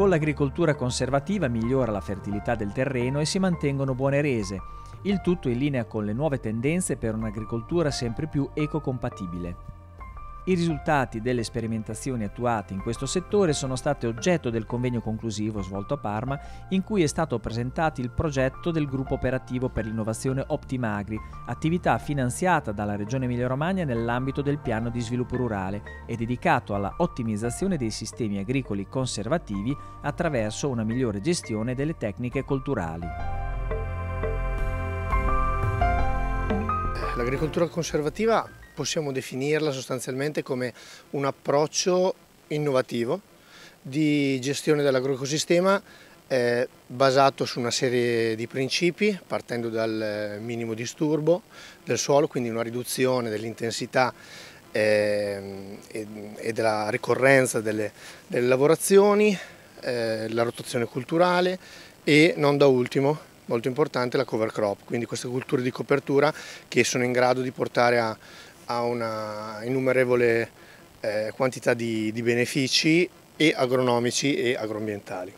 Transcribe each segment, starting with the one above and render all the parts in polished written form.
Con l'agricoltura conservativa migliora la fertilità del terreno e si mantengono buone rese, il tutto in linea con le nuove tendenze per un'agricoltura sempre più ecocompatibile. I risultati delle sperimentazioni attuate in questo settore sono state oggetto del convegno conclusivo svolto a Parma, in cui è stato presentato il progetto del Gruppo Operativo per l'Innovazione Optimagri, attività finanziata dalla Regione Emilia-Romagna nell'ambito del Piano di Sviluppo Rurale e dedicato alla ottimizzazione dei sistemi agricoli conservativi attraverso una migliore gestione delle tecniche colturali. L'agricoltura conservativa possiamo definirla sostanzialmente come un approccio innovativo di gestione dell'agroecosistema basato su una serie di principi, partendo dal minimo disturbo del suolo, quindi una riduzione dell'intensità e della ricorrenza delle lavorazioni, la rotazione culturale e, non da ultimo, molto importante, la cover crop, quindi queste culture di copertura che sono in grado di portare a una innumerevole quantità di benefici e agronomici e agroambientali.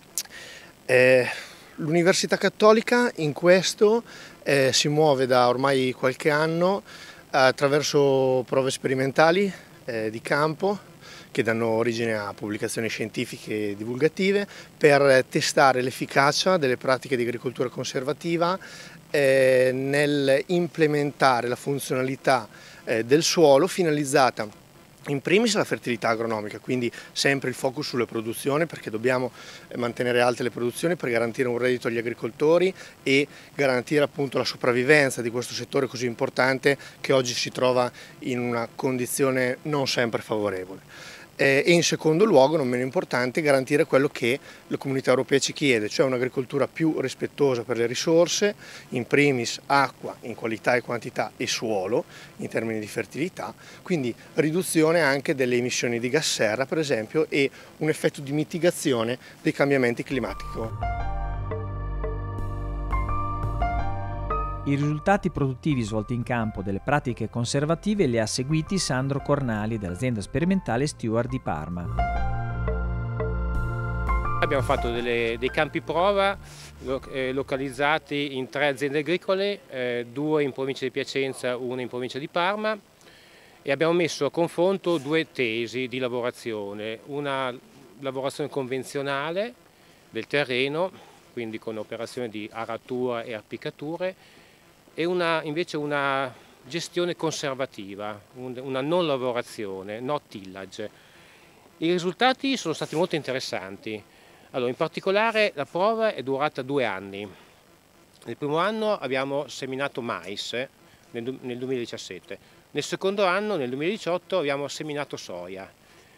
L'Università Cattolica in questo si muove da ormai qualche anno attraverso prove sperimentali di campo che danno origine a pubblicazioni scientifiche e divulgative per testare l'efficacia delle pratiche di agricoltura conservativa nel implementare la funzionalità del suolo finalizzata in primis alla fertilità agronomica, quindi sempre il focus sulle produzioni, perché dobbiamo mantenere alte le produzioni per garantire un reddito agli agricoltori e garantire appunto la sopravvivenza di questo settore così importante che oggi si trova in una condizione non sempre favorevole. E in secondo luogo, non meno importante, garantire quello che la Comunità Europea ci chiede, cioè un'agricoltura più rispettosa per le risorse, in primis acqua in qualità e quantità e suolo in termini di fertilità, quindi riduzione anche delle emissioni di gas serra per esempio e un effetto di mitigazione dei cambiamenti climatici. I risultati produttivi svolti in campo delle pratiche conservative li ha seguiti Sandro Cornali dell'azienda sperimentale Stewart di Parma. Abbiamo fatto dei campi prova localizzati in 3 aziende agricole, 2 in provincia di Piacenza, 1 in provincia di Parma, e abbiamo messo a confronto 2 tesi di lavorazione, una lavorazione convenzionale del terreno, quindi con operazioni di aratura e appiccature, e invece una gestione conservativa, una non lavorazione, no tillage. I risultati sono stati molto interessanti. Allora, in particolare la prova è durata 2 anni. Nel primo anno abbiamo seminato mais nel 2017, nel secondo anno, nel 2018, abbiamo seminato soia.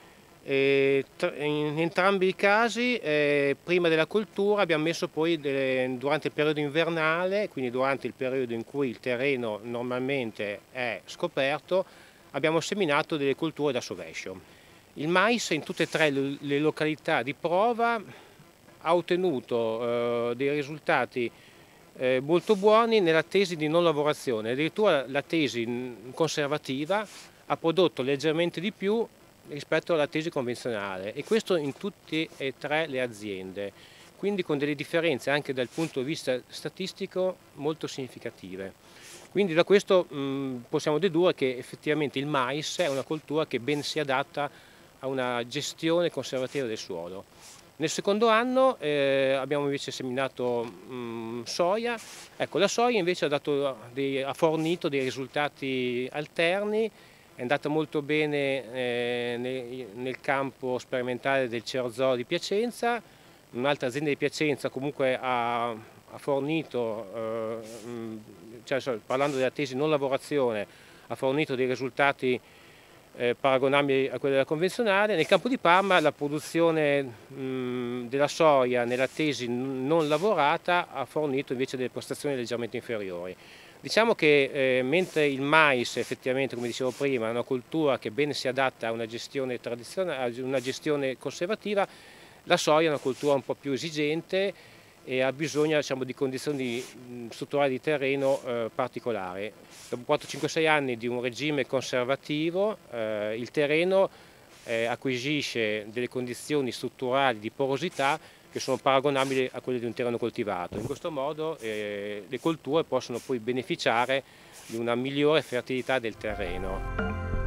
In entrambi i casi, prima della coltura abbiamo messo poi durante il periodo invernale, quindi durante il periodo in cui il terreno normalmente è scoperto, abbiamo seminato delle colture da sovescio. Il mais in tutte e 3 le località di prova ha ottenuto dei risultati molto buoni nella tesi di non lavorazione, addirittura la tesi conservativa ha prodotto leggermente di più rispetto alla tesi convenzionale, e questo in tutte e 3 le aziende, quindi con delle differenze anche dal punto di vista statistico molto significative. Quindi da questo possiamo dedurre che effettivamente il mais è una coltura che ben si adatta a una gestione conservativa del suolo. Nel secondo anno abbiamo invece seminato soia. Ecco, la soia invece ha fornito dei risultati alterni. È andata molto bene nel campo sperimentale del Cerzò di Piacenza. Un'altra azienda di Piacenza comunque ha fornito, parlando della tesi non lavorazione, ha fornito dei risultati paragonabili a quelli della convenzionale. Nel campo di Parma la produzione della soia nella tesi non lavorata ha fornito invece delle prestazioni leggermente inferiori. Diciamo che mentre il mais effettivamente, come dicevo prima, è una coltura che bene si adatta a una gestione tradizionale, a una gestione conservativa, la soia è una coltura un po' più esigente e ha bisogno, di condizioni strutturali di terreno particolari. Dopo 4-5-6 anni di un regime conservativo il terreno acquisisce delle condizioni strutturali di porosità che sono paragonabili a quelle di un terreno coltivato. In questo modo le colture possono poi beneficiare di una migliore fertilità del terreno.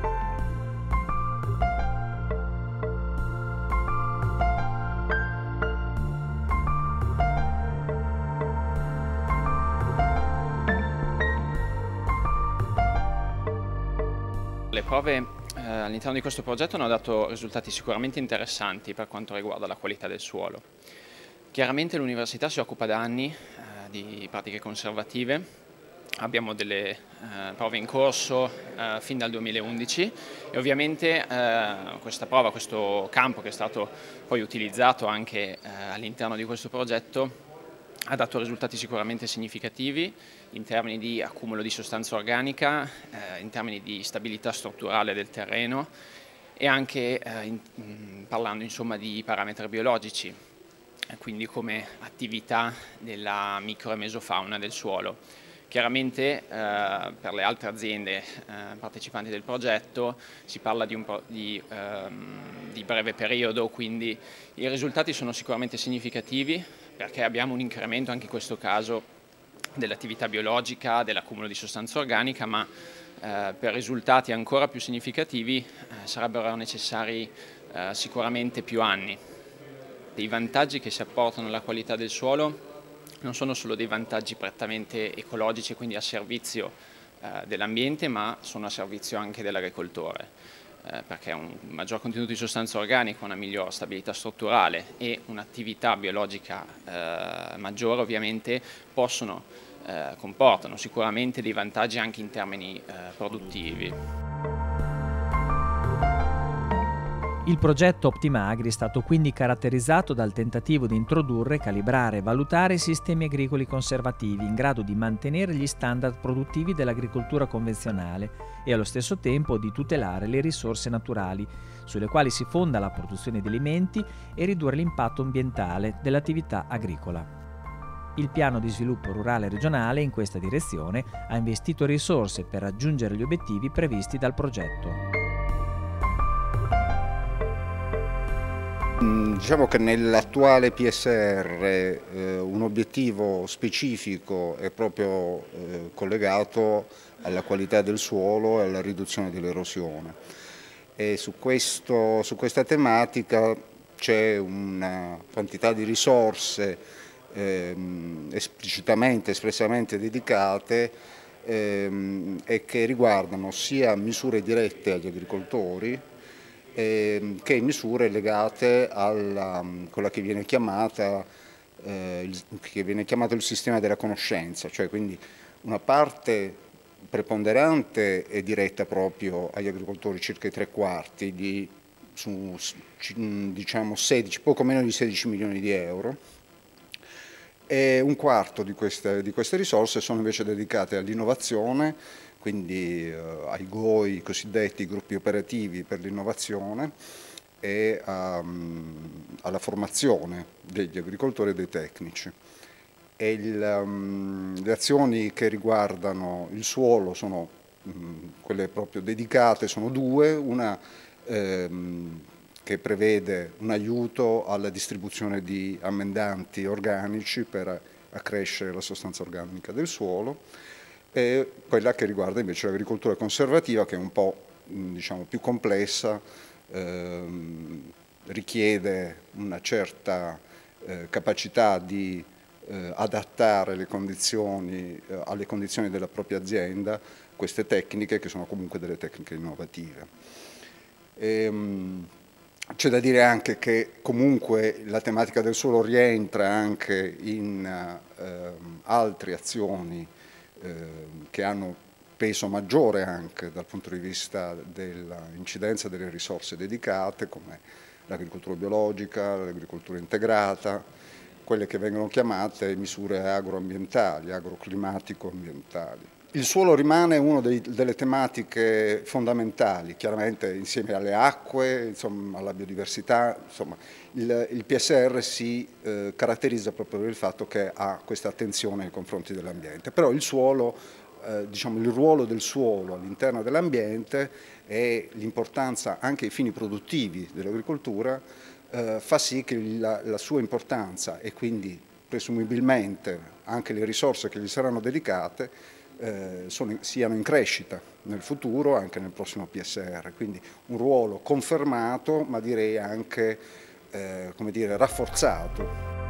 Le prove all'interno di questo progetto hanno dato risultati sicuramente interessanti per quanto riguarda la qualità del suolo. Chiaramente l'università si occupa da anni di pratiche conservative, abbiamo delle prove in corso fin dal 2011 e ovviamente questa prova, questo campo che è stato poi utilizzato anche all'interno di questo progetto ha dato risultati sicuramente significativi in termini di accumulo di sostanza organica, in termini di stabilità strutturale del terreno e anche parlando insomma di parametri biologici, quindi come attività della micro e mesofauna del suolo. Chiaramente per le altre aziende partecipanti del progetto si parla di breve periodo, quindi i risultati sono sicuramente significativi perché abbiamo un incremento anche in questo caso dell'attività biologica, dell'accumulo di sostanza organica, ma per risultati ancora più significativi sarebbero necessari sicuramente più anni. I vantaggi che si apportano alla qualità del suolo non sono solo dei vantaggi prettamente ecologici, quindi a servizio dell'ambiente, ma sono a servizio anche dell'agricoltore, perché un maggior contenuto di sostanza organica, una migliore stabilità strutturale e un'attività biologica maggiore ovviamente comportano sicuramente dei vantaggi anche in termini produttivi. Il progetto Optimagri è stato quindi caratterizzato dal tentativo di introdurre, calibrare e valutare sistemi agricoli conservativi in grado di mantenere gli standard produttivi dell'agricoltura convenzionale e allo stesso tempo di tutelare le risorse naturali, sulle quali si fonda la produzione di alimenti e ridurre l'impatto ambientale dell'attività agricola. Il piano di sviluppo rurale regionale in questa direzione ha investito risorse per raggiungere gli obiettivi previsti dal progetto. Diciamo che nell'attuale PSR un obiettivo specifico è proprio collegato alla qualità del suolo e alla riduzione dell'erosione. E su questa tematica c'è una quantità di risorse espressamente dedicate e che riguardano sia misure dirette agli agricoltori che misure legate a quella che viene chiamato il sistema della conoscenza, cioè quindi una parte preponderante è diretta proprio agli agricoltori, circa i 3/4 su diciamo 16, poco meno di 16 milioni di euro, e 1/4 di queste risorse sono invece dedicate all'innovazione, quindi ai GOI, i cosiddetti gruppi operativi per l'innovazione, e alla formazione degli agricoltori e dei tecnici. E le azioni che riguardano il suolo sono quelle proprio dedicate, sono due, una che prevede un aiuto alla distribuzione di ammendanti organici per accrescere la sostanza organica del suolo, e quella che riguarda invece l'agricoltura conservativa, che è un po' diciamo, più complessa, richiede una certa capacità di adattare le condizioni alle condizioni della propria azienda, queste tecniche che sono comunque delle tecniche innovative. C'è da dire anche che comunque la tematica del suolo rientra anche in altre azioni che hanno peso maggiore anche dal punto di vista dell'incidenza delle risorse dedicate, come l'agricoltura biologica, l'agricoltura integrata, quelle che vengono chiamate misure agroambientali, agroclimatico-ambientali. Il suolo rimane una delle tematiche fondamentali, chiaramente insieme alle acque, insomma, alla biodiversità. Insomma, il PSR si caratterizza proprio per il fatto che ha questa attenzione nei confronti dell'ambiente, però il suolo diciamo, il ruolo del suolo all'interno dell'ambiente e l'importanza anche ai fini produttivi dell'agricoltura fa sì che la sua importanza e quindi presumibilmente anche le risorse che gli saranno dedicate siano in crescita nel futuro, anche nel prossimo PSR, quindi un ruolo confermato, ma direi anche come dire, rafforzato.